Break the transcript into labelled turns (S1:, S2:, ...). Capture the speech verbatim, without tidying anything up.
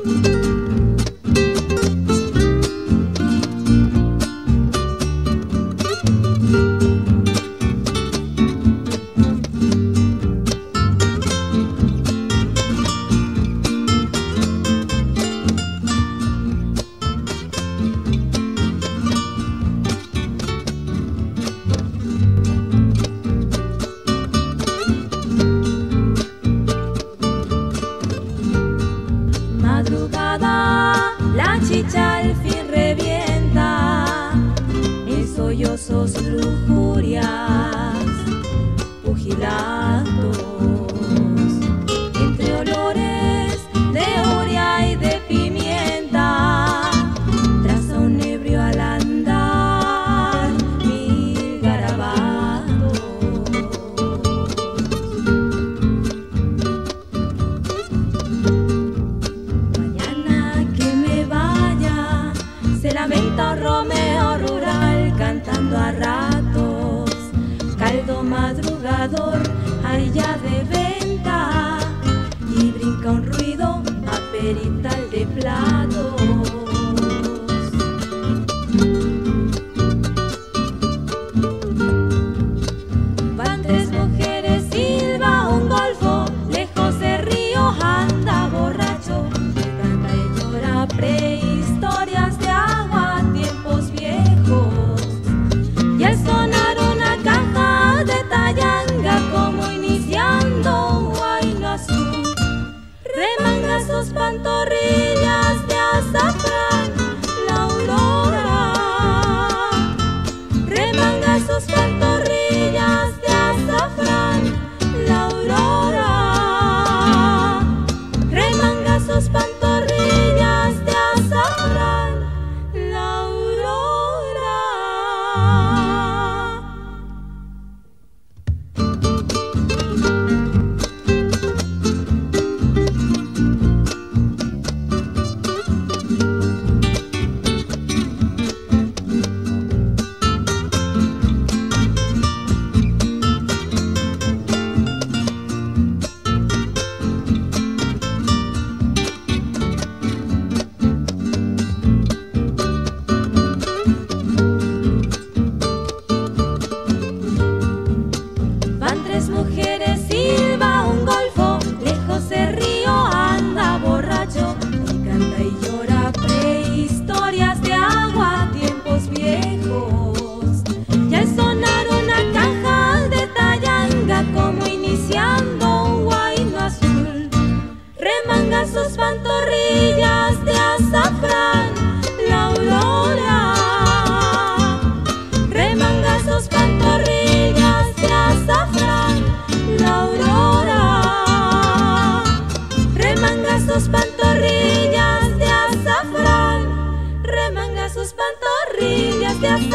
S1: Madrugada, la chicha al fin revienta en sollozos, lujurias, pugilatos, entre olores de oria y de pimienta, traza un ebrio al andar mil garabatos. Se lamenta un Romeo rural cantando a ratos, caldo madrugador hay ya de venta, y brinca un ruido aperital de platos. Van tres mujeres, silba un golfo, lejos de río anda borracho, canta y llora prehistorias de agua, tiempos viejos. Y al sonar una caja de tayanga, como iniciando huayno azul, remanga sus pantorrillas de azafrán la aurora, remanga sus pantorrillas de azafrán la aurora, remanga sus pantorrillas de azafrán la aurora. Van tres mujeres, silba un golfo, lejos de río anda borracho, y canta y llora prehistorias de agua, tiempos viejos. Y al sonar una caja de tayanga, como iniciando un huayno azul, remanga sus pantorrillas de azafrán la aurora, remanga sus pantorrillas de azafrán la aurora, remanga sus pantorrillas de azafrán, remanga sus pantorrillas de azafrán.